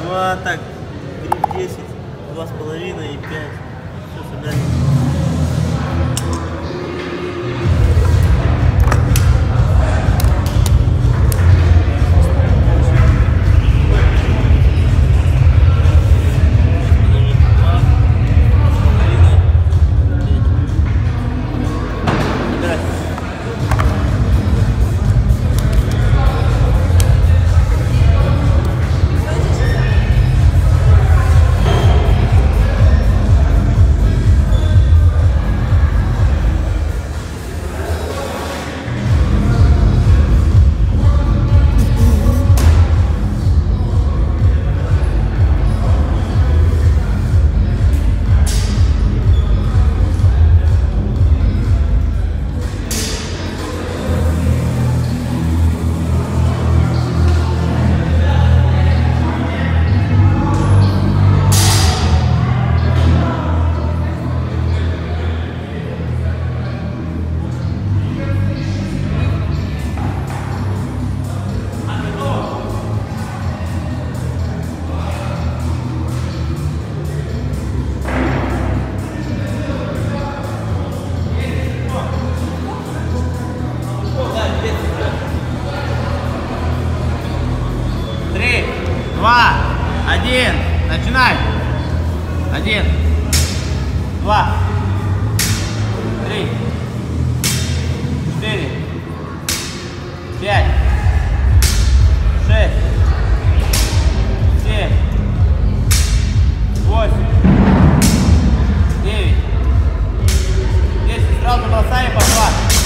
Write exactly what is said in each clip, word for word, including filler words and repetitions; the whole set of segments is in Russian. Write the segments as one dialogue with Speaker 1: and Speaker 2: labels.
Speaker 1: два, так, десять, два с половиной и пять. Все, сюда. Два, один, начинай. Один, два, три, четыре, пять, шесть, семь, восемь, девять, десять. Сразу бросай и пошла.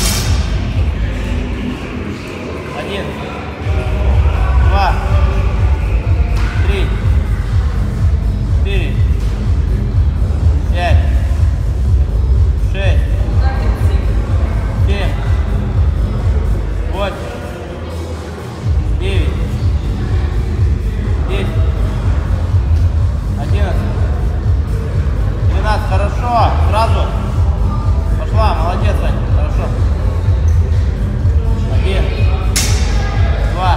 Speaker 1: Один, два, три, четыре, пять, шесть, семь, восемь, девять, десять, одиннадцать, тринадцать. Хорошо, сразу пошла, молодец, Аня, хорошо. Один, два,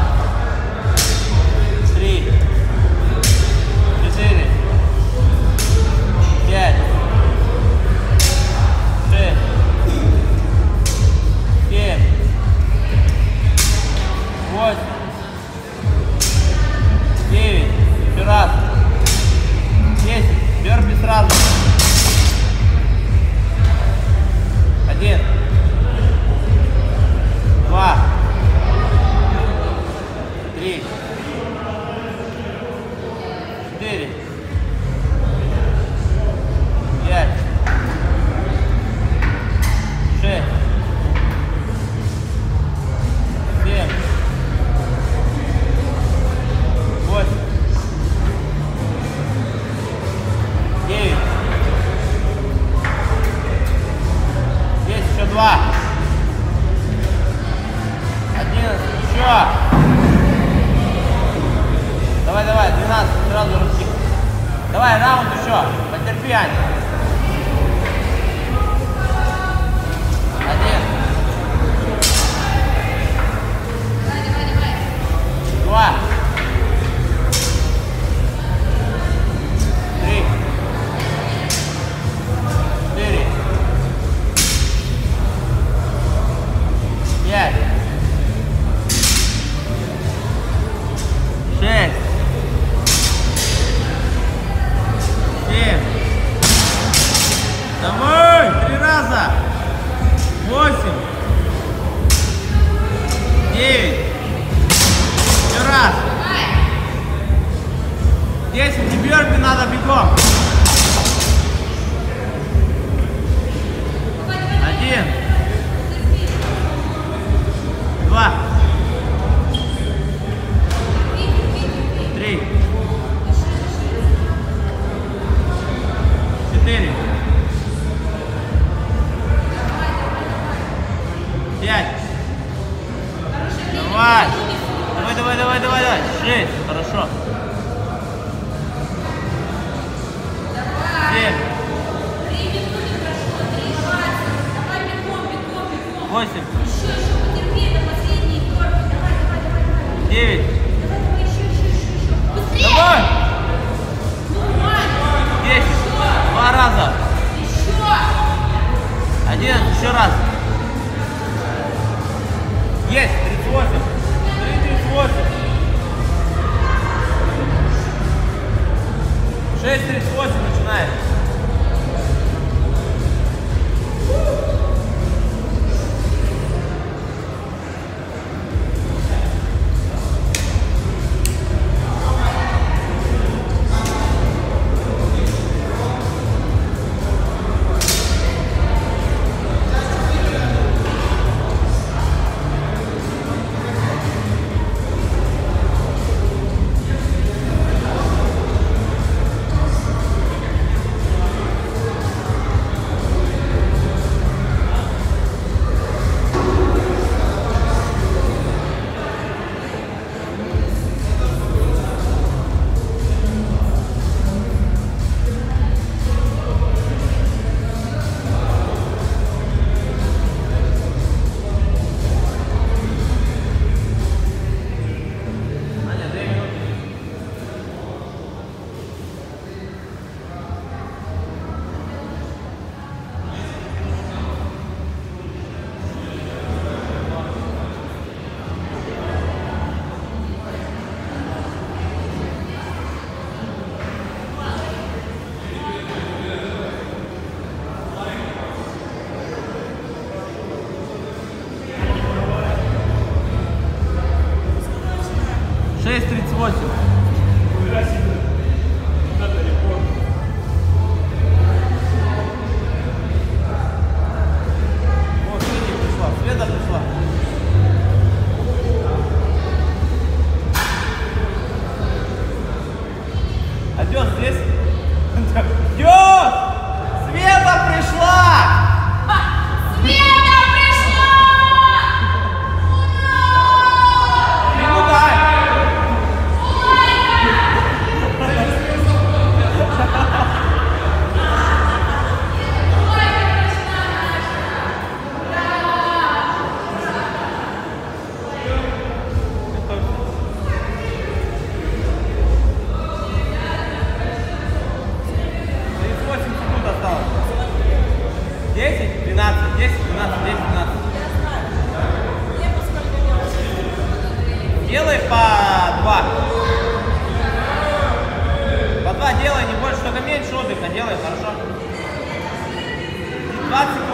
Speaker 1: три, четыре, пять, шесть, семь, восемь, девять, еще раз, десять, бёрпи сразу. Один, два, три, четыре, пять, шесть, семь, восемь, девять, десять, еще два, одиннадцать, еще. Давай, давай, двенадцать, сразу руки. Давай, раунд еще. Потерпи, Аня. Один. Два. Три. Четыре. Пять. Шесть. Семь. Давай, три раза. Восемь. Девять. Еще раз. Десять. И бёрпи надо бегом. Один. Два. Три. Четыре. Пять. Давай. Давай, давай, давай, давай, давай. Шесть. Хорошо. еще раз. Есть, тридцать восемь. тридцать восемь. шесть тридцать восемь начинает. шесть тридцать восемь. Вот, Света пришла, Света пришла. Адёс здесь? Адёс! Света пришла! десять, двенадцать, десять, двенадцать, десять, двенадцать. Делай по два. По два делай, не больше, только меньше отдыха делай, хорошо? двадцать